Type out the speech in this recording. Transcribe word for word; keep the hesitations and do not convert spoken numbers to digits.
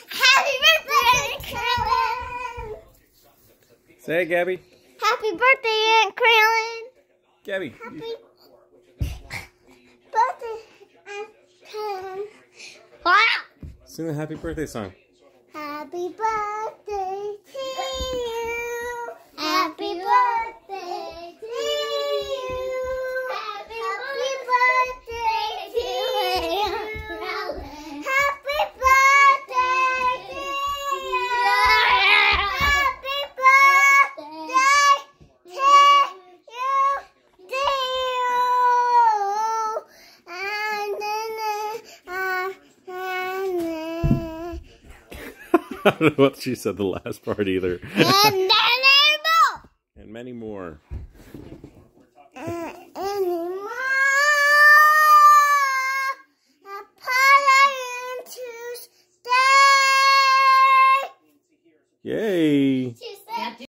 Happy birthday, Carolyn! Say it, Gabby. Happy birthday, Aunt Carolyn! Gabby. Happy birthday, Aunt Carolyn! Wow! Sing the happy birthday song. Happy birthday to you! Happy birthday to you! Happy birthday to you! Happy birthday to you! Happy birthday to you, dear! And then, uh, and then, I don't know what she said the last part either. and then more! And many more. Uh, anymore. A party Tuesday. Yay! Tuesday.